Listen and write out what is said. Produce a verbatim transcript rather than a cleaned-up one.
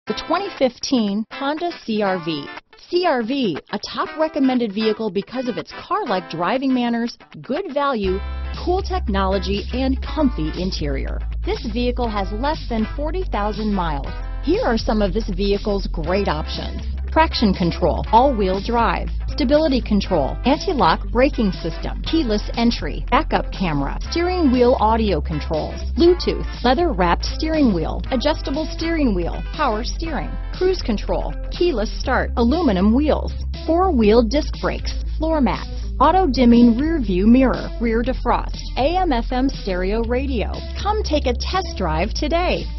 The twenty fifteen Honda C R V. C R V, a top recommended vehicle because of its car-like driving manners, good value, cool technology, and comfy interior. This vehicle has less than forty thousand miles. Here are some of this vehicle's great options: traction control, all-wheel drive, stability control, anti-lock braking system, keyless entry, backup camera, steering wheel audio controls, Bluetooth, leather-wrapped steering wheel, adjustable steering wheel, power steering, cruise control, keyless start, aluminum wheels, four-wheel disc brakes, floor mats, auto-dimming rear-view mirror, rear defrost, A M F M stereo radio. Come take a test drive today.